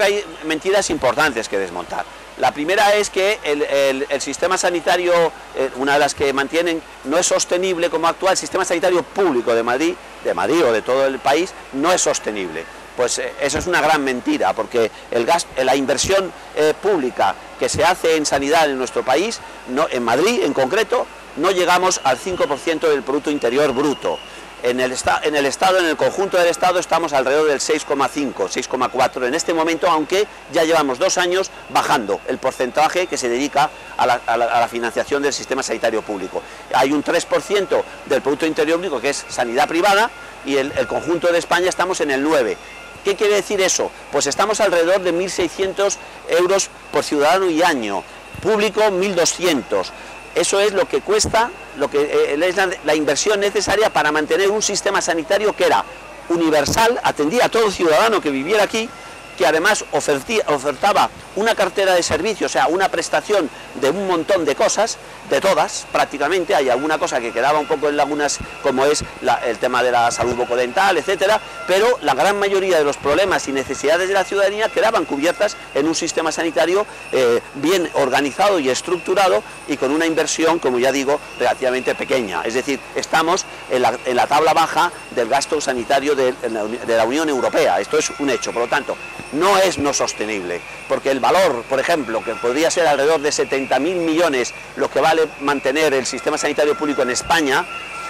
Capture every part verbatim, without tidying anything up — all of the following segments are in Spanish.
que hay mentiras importantes que desmontar. La primera es que el, el, el sistema sanitario, eh, una de las que mantienen, no es sostenible como actual. El sistema sanitario público de Madrid, de Madrid o de todo el país, no es sostenible. Pues eh, eso es una gran mentira, porque el gas, la inversión eh, pública que se hace en sanidad en nuestro país, no, en Madrid en concreto, no llegamos al cinco por ciento del Producto Interior Bruto. En el, en el Estado, en el conjunto del Estado, estamos alrededor del seis coma cinco, seis coma cuatro en este momento, aunque ya llevamos dos años bajando el porcentaje que se dedica a la, a la, a la financiación del sistema sanitario público. Hay un tres por ciento del Producto Interior Bruto que es sanidad privada y el, el conjunto de España estamos en el nueve por ciento. ¿Qué quiere decir eso? Pues estamos alrededor de mil seiscientos euros por ciudadano y año, público mil doscientos. Eso es lo que cuesta, lo que eh, es la, la inversión necesaria para mantener un sistema sanitario que era universal, atendía a todo ciudadano que viviera aquí, que además ofertía, ofertaba una cartera de servicios, o sea, una prestación de un montón de cosas, de todas prácticamente. Hay alguna cosa que quedaba un poco en lagunas, como es la, el tema de la salud bucodental, etcétera, pero la gran mayoría de los problemas y necesidades de la ciudadanía quedaban cubiertas en un sistema sanitario eh, bien organizado y estructurado y con una inversión, como ya digo, relativamente pequeña. Es decir, estamos en la, en la tabla baja del gasto sanitario de, de la Unión Europea. Esto es un hecho, por lo tanto, no es no sostenible, porque el valor, por ejemplo, que podría ser alrededor de setenta mil millones, lo que vale mantener el sistema sanitario público en España,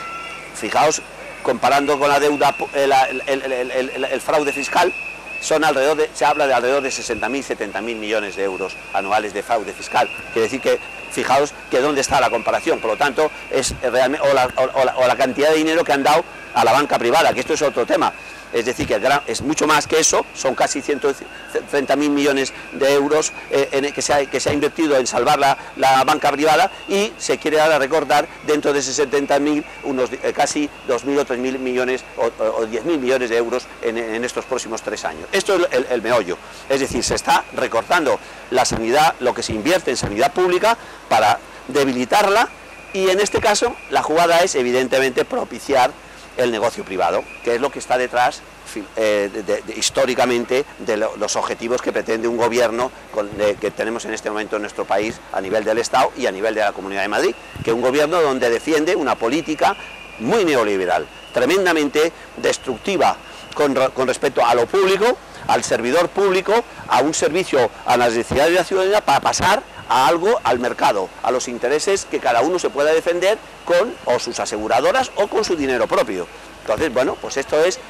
fijaos, comparando con la deuda, el, el, el, el, el fraude fiscal, son alrededor de, se habla de alrededor de sesenta mil, setenta mil millones de euros anuales de fraude fiscal. Quiere decir que, fijaos, que dónde está la comparación, por lo tanto, es realmente, o la, o la, o la cantidad de dinero que han dado a la banca privada, que esto es otro tema. Es decir, que es mucho más que eso, son casi ciento treinta mil millones de euros eh, en, que, se ha, que se ha invertido en salvar la, la banca privada, y se quiere ahora recordar dentro de esos setenta mil unos eh, casi dos mil o tres mil millones o, o diez mil millones de euros en, en estos próximos tres años. Esto es el, el meollo, es decir, se está recortando la sanidad, lo que se invierte en sanidad pública para debilitarla, y en este caso la jugada es evidentemente propiciar el negocio privado, que es lo que está detrás eh, de, de, de, históricamente de lo, los objetivos que pretende un gobierno con, de, que tenemos en este momento en nuestro país a nivel del Estado y a nivel de la Comunidad de Madrid, que es un gobierno donde defiende una política muy neoliberal, tremendamente destructiva con, con respecto a lo público, al servidor público, a un servicio a las necesidades de la ciudadanía, para pasar a algo, al mercado, a los intereses que cada uno se pueda defender con o sus aseguradoras o con su dinero propio. Entonces, bueno, pues esto es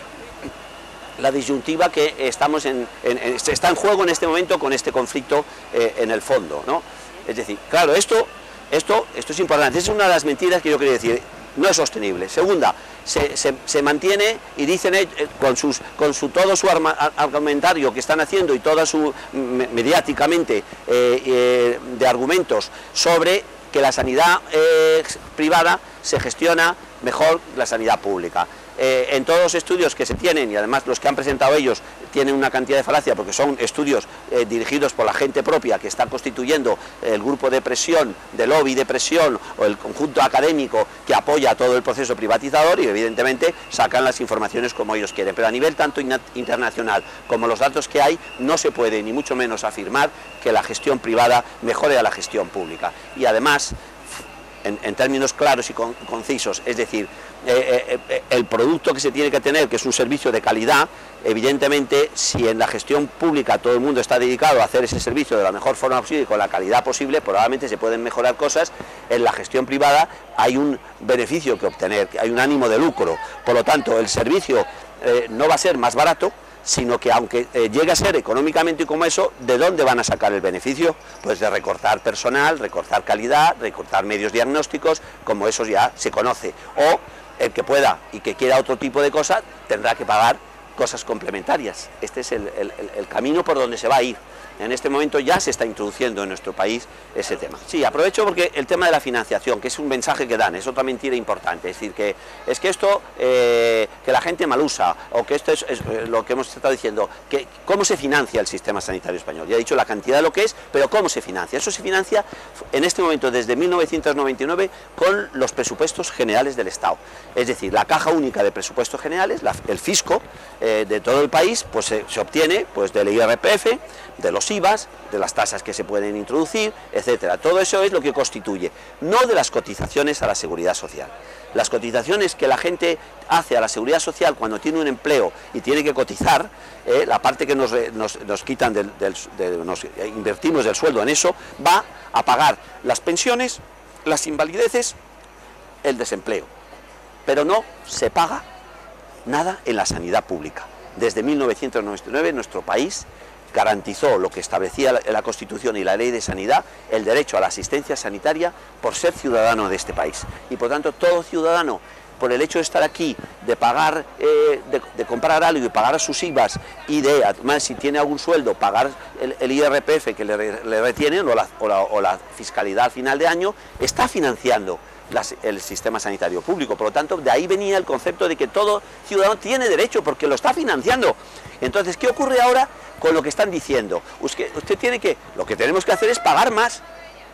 la disyuntiva que estamos en, en, en está en juego en este momento con este conflicto eh, en el fondo, ¿no? Es decir, claro, esto, esto, esto es importante, es una de las mentiras que yo quería decir. No es sostenible. Segunda, se, se, se mantiene y dicen eh, con, sus, con su, todo su arma, argumentario que están haciendo y toda su mediáticamente eh, eh, de argumentos sobre que la sanidad eh, privada se gestiona mejor que la sanidad pública. Eh, en todos los estudios que se tienen, y además los que han presentado ellos tienen una cantidad de falacia, porque son estudios eh, dirigidos por la gente propia que está constituyendo el grupo de presión, de lobby de presión, o el conjunto académico que apoya todo el proceso privatizador, y evidentemente sacan las informaciones como ellos quieren. Pero a nivel tanto internacional como los datos que hay, no se puede ni mucho menos afirmar que la gestión privada mejore a la gestión pública. Y además, En, en términos claros y con, concisos, es decir, eh, eh, el producto que se tiene que tener, que es un servicio de calidad, evidentemente, si en la gestión pública todo el mundo está dedicado a hacer ese servicio de la mejor forma posible y con la calidad posible, probablemente se pueden mejorar cosas. En la gestión privada hay un beneficio que obtener, hay un ánimo de lucro, por lo tanto el servicio eh, no va a ser más barato, sino que aunque eh, llegue a ser económicamente como eso, ¿de dónde van a sacar el beneficio? Pues de recortar personal, recortar calidad, recortar medios diagnósticos, como eso ya se conoce. O el que pueda y que quiera otro tipo de cosas, tendrá que pagar cosas complementarias. Este es el, el, el camino por donde se va a ir. En este momento ya se está introduciendo en nuestro país ese tema. Sí, aprovecho porque el tema de la financiación, que es un mensaje que dan, es otra mentira importante, es decir, que es que esto, eh, que la gente mal usa, o que esto es, es lo que hemos estado diciendo, que cómo se financia el sistema sanitario español. Ya he dicho la cantidad de lo que es, pero cómo se financia. Eso se financia en este momento desde mil novecientos noventa y nueve con los presupuestos generales del Estado. Es decir, la caja única de presupuestos generales, la, el fisco eh, de todo el país, pues se, se obtiene pues del I R P F, de los I V As, de las tasas que se pueden introducir, etcétera. Todo eso es lo que constituye, no de las cotizaciones a la seguridad social. Las cotizaciones que la gente hace a la seguridad social cuando tiene un empleo y tiene que cotizar, eh, la parte que nos, nos, nos quitan, del, del, de, nos invertimos del sueldo en eso, va a pagar las pensiones, las invalideces, el desempleo. Pero no se paga nada en la sanidad pública. Desde mil novecientos noventa y nueve nuestro país garantizó lo que establecía la, la Constitución y la Ley de Sanidad, el derecho a la asistencia sanitaria por ser ciudadano de este país. Y por tanto todo ciudadano, por el hecho de estar aquí, de pagar, eh, de, de comprar algo y pagar sus I V As y de, además si tiene algún sueldo, pagar el, el I R P F que le, le retienen o la, o, la, o la fiscalidad al final de año, está financiando Las, el sistema sanitario público. Por lo tanto, de ahí venía el concepto de que todo ciudadano tiene derecho porque lo está financiando. Entonces, ¿qué ocurre ahora con lo que están diciendo? Usted, usted tiene que, lo que tenemos que hacer es pagar más.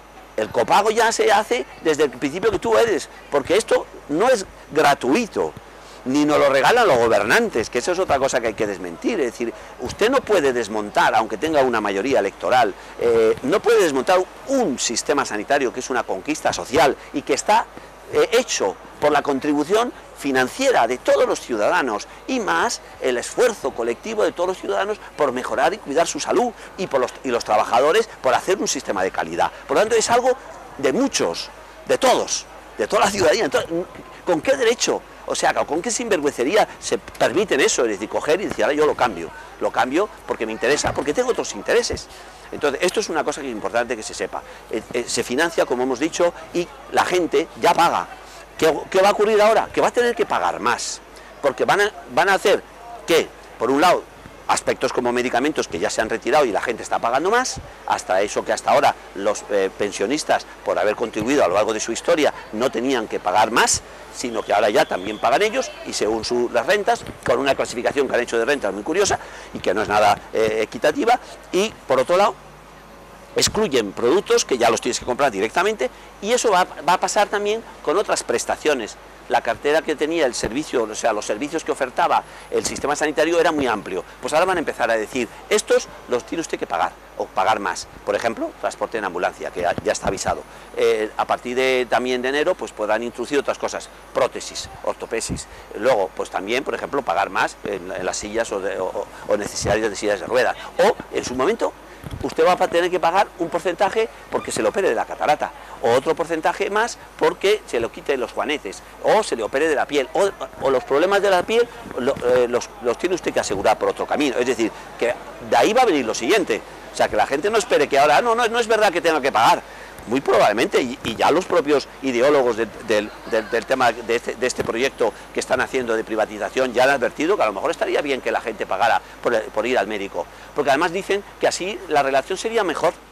El copago ya se hace desde el principio que tú eres, porque esto no es gratuito, ni nos lo regalan los gobernantes, que eso es otra cosa que hay que desmentir. Es decir, usted no puede desmontar, aunque tenga una mayoría electoral, eh, no puede desmontar un sistema sanitario que es una conquista social y que está eh, hecho por la contribución financiera de todos los ciudadanos y más el esfuerzo colectivo de todos los ciudadanos por mejorar y cuidar su salud y, por los, y los trabajadores por hacer un sistema de calidad. Por lo tanto, es algo de muchos, de todos, de toda la ciudadanía. Entonces, ¿con qué derecho? O sea, ¿con qué sinvergüencería se permiten eso? Es decir, coger y decir, ahora yo lo cambio. Lo cambio porque me interesa, porque tengo otros intereses. Entonces, esto es una cosa que es importante que se sepa. Eh, eh, se financia, como hemos dicho, y la gente ya paga. ¿Qué, qué va a ocurrir ahora? Que va a tener que pagar más. Porque van a, van a hacer que, por un lado, aspectos como medicamentos que ya se han retirado y la gente está pagando más, hasta eso que hasta ahora los eh, pensionistas, por haber contribuido a lo largo de su historia, no tenían que pagar más, sino que ahora ya también pagan ellos, y según su, las rentas, con una clasificación que han hecho de rentas muy curiosa, y que no es nada eh, equitativa, y por otro lado, excluyen productos que ya los tienes que comprar directamente, y eso va, va a pasar también con otras prestaciones. La cartera que tenía el servicio, o sea, los servicios que ofertaba el sistema sanitario era muy amplio. Pues ahora van a empezar a decir, estos los tiene usted que pagar, o pagar más. Por ejemplo, transporte en ambulancia, que ya está avisado. Eh, a partir de, también de enero, pues podrán introducir otras cosas, prótesis, ortopesis. Luego, pues también, por ejemplo, pagar más en, en las sillas o, de, o, o necesidades de sillas de ruedas. O, en su momento, usted va a tener que pagar un porcentaje porque se le opere de la catarata, o otro porcentaje más porque se le quite los juanetes, o se le opere de la piel, o, o los problemas de la piel lo, eh, los, los tiene usted que asegurar por otro camino. Es decir, que de ahí va a venir lo siguiente. O sea, que la gente no espere que ahora, no, no, no es verdad que tenga que pagar. Muy probablemente, y, y ya los propios ideólogos de, de, de, del tema de este, de este proyecto que están haciendo de privatización ya han advertido que a lo mejor estaría bien que la gente pagara por, por ir al médico, porque además dicen que así la relación sería mejor.